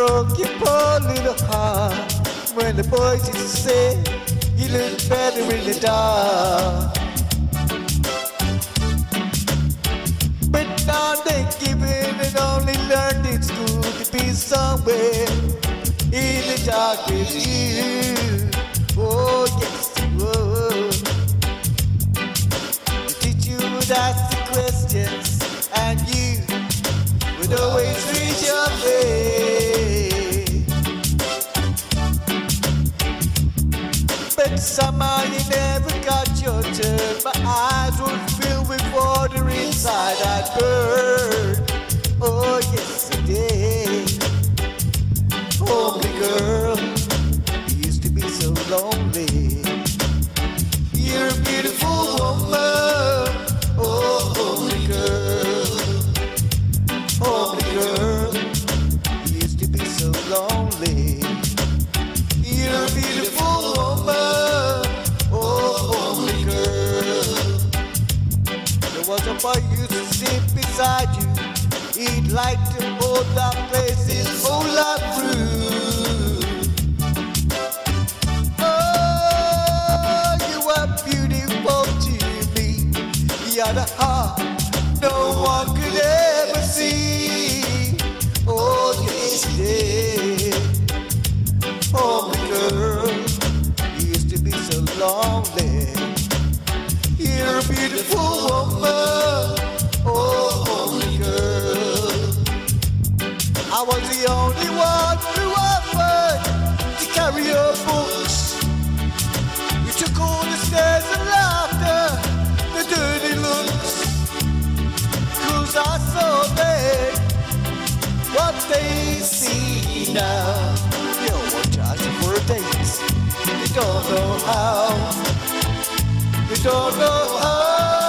broke your poor little heart when the boys used to say you look better in the dark. But now they give in and only learned in school to be somewhere in the dark with you. Oh yes, whoa. The teacher would ask the questions and you would always reach your way. But somehow you never got your turn. My eyes were filled with water inside I'd burn. Oh yes I did. Homely girl, you used to be so lonely. You're a beautiful woman. Oh homely girl. Homely girl, you used to be so lonely. You're a beautiful woman. Oh homely girl. There was a boy used to sit beside you. He'd like to hold that place his whole life through. Oh, you were beautiful to me. You had a heart no one could ever see. Oh, yes, you did. Oh, girl, you used to be so lonely. You're a beautiful woman. Oh, holy girl. I was the only one who offered to carry your books. You took all the stares and laughter, the dirty looks. 'Cause I saw them, what they see now. You won't charge you for a date. You don't know how. You don't know how.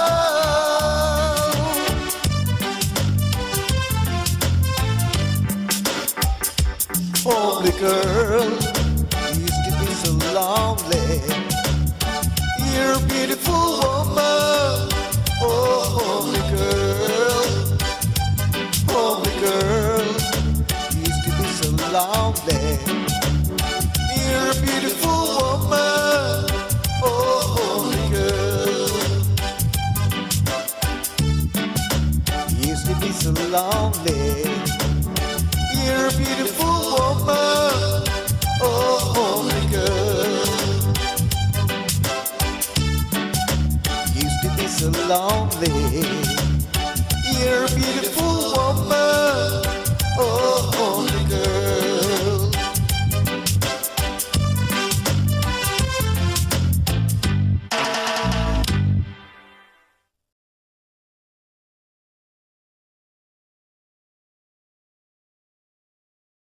Homely girl, you used to be so lonely. You're a beautiful woman. Oh, homely girl. Homely girl, you used to be so lonely. You're a beautiful woman. Oh, homely girl. You used to be so lonely. You're a beautiful woman. Oh, homely girl. Used to be so lonely. You're a beautiful woman. Oh, homely girl.